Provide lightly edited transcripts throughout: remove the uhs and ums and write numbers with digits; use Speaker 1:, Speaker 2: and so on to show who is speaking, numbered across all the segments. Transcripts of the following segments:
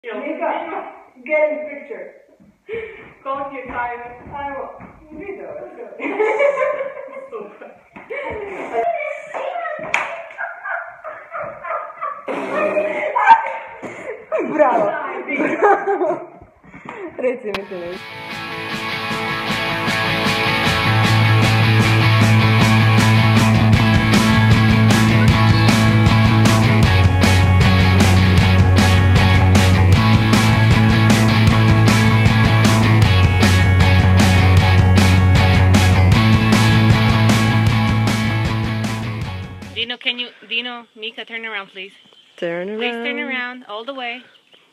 Speaker 1: Mika, get in the picture.
Speaker 2: Koliko je tajno?
Speaker 1: Ajmo, video je sve.
Speaker 2: Super.
Speaker 1: Bravo. Reci mi se nešto.
Speaker 2: Dino, Mika, turn around, please.
Speaker 1: Turn around.
Speaker 2: Please turn around, all the way.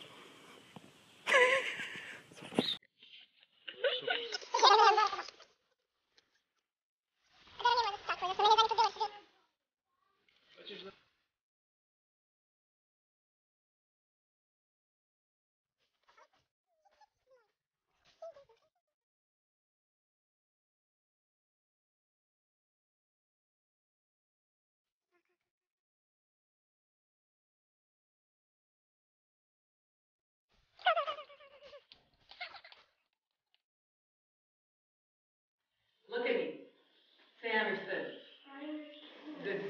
Speaker 2: Look at me. Say I understood. Good.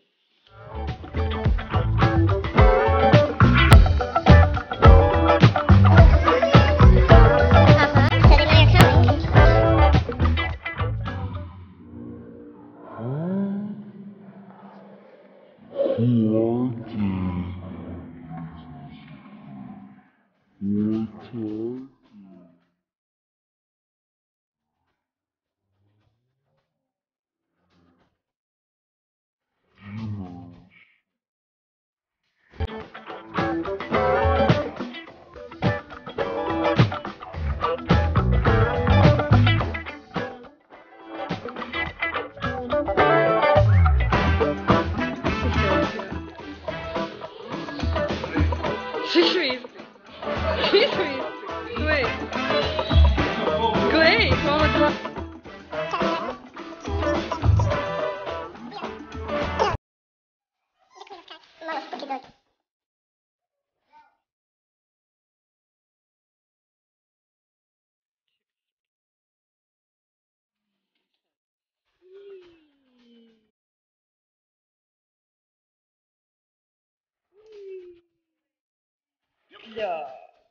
Speaker 1: Ja.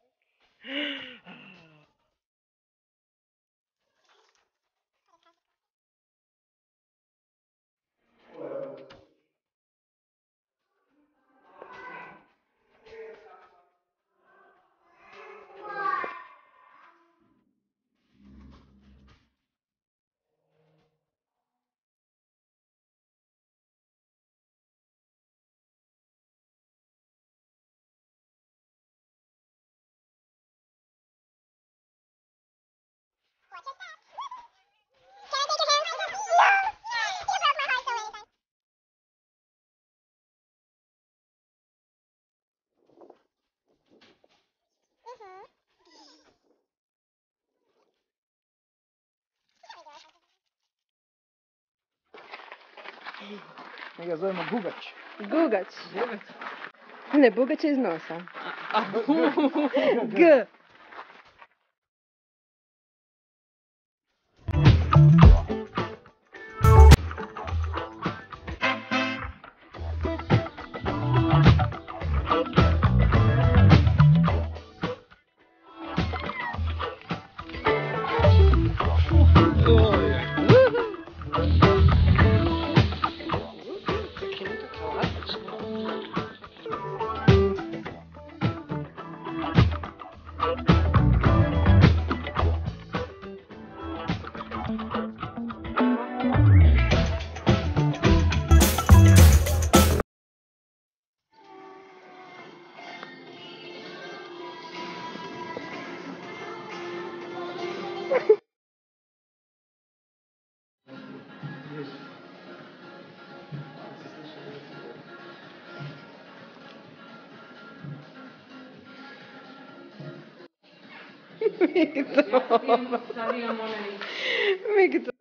Speaker 3: Mi ga zovemo Gugač.
Speaker 1: Gugač. Ne, Bugač je iz nosa. G. Mikto. Mikto.